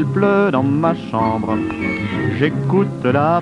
il pleut dans ma chambre, j'écoute la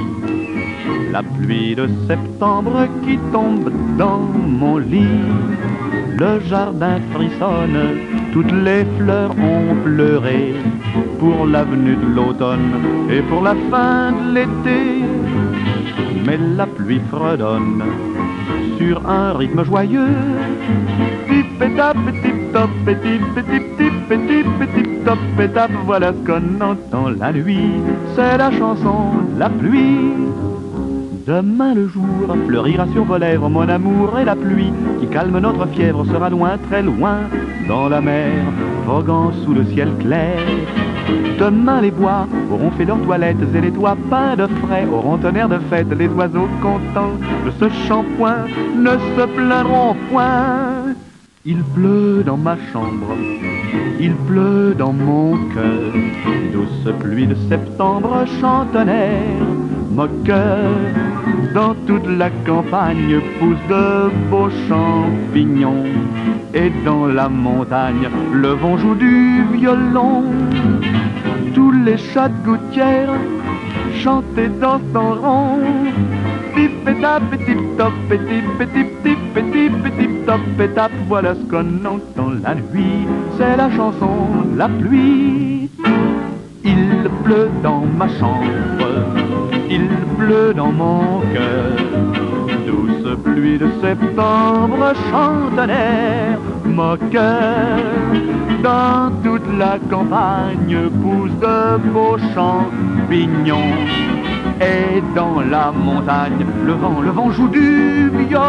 pluie de septembre qui tombe dans mon lit. Le jardin frissonne, toutes les fleurs ont pleuré pour la venue de l'automne et pour la fin de l'été. Mais la pluie fredonne sur un rythme joyeux. Tip et tap, tip top, et tip et tip, tip et tip et tip top et tap. Voilà ce qu'on entend la nuit, c'est la chanson de la pluie. Demain le jour fleurira sur vos lèvres, mon amour, et la pluie qui calme notre fièvre sera loin, très loin, dans la mer, voguant sous le ciel clair. Demain les bois auront fait leurs toilettes et les toits peints de frais auront un air de fête. Les oiseaux contents de ce shampoing ne se plaindront point. Il pleut dans ma chambre, il pleut dans mon cœur, douce pluie de septembre chante un air moqueur. Dans toute la campagne poussent de beaux champignons, et dans la montagne le vent joue du violon. Tous les chats de gouttière chantent et dansent en rond. Tip et tap et tip top et tip et tip tip et tip et tip top et tap. Voilà ce qu'on entend la nuit, c'est la chanson de la pluie. Il pleut dans ma chambre, il pleut dans mon cœur, douce pluie de septembre chante un air moqueur. Dans toute la campagne poussent de beaux champignons, et dans la montagne le vent joue du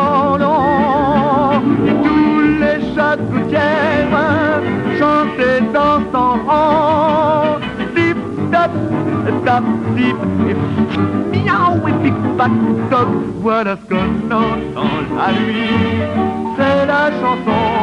violon. Tous les chats de gouttière chantent et dansent en rond. Tip tap tap tip et miaou et pic pac toc. Voilà ce qu'on entend la nuit, c'est la chanson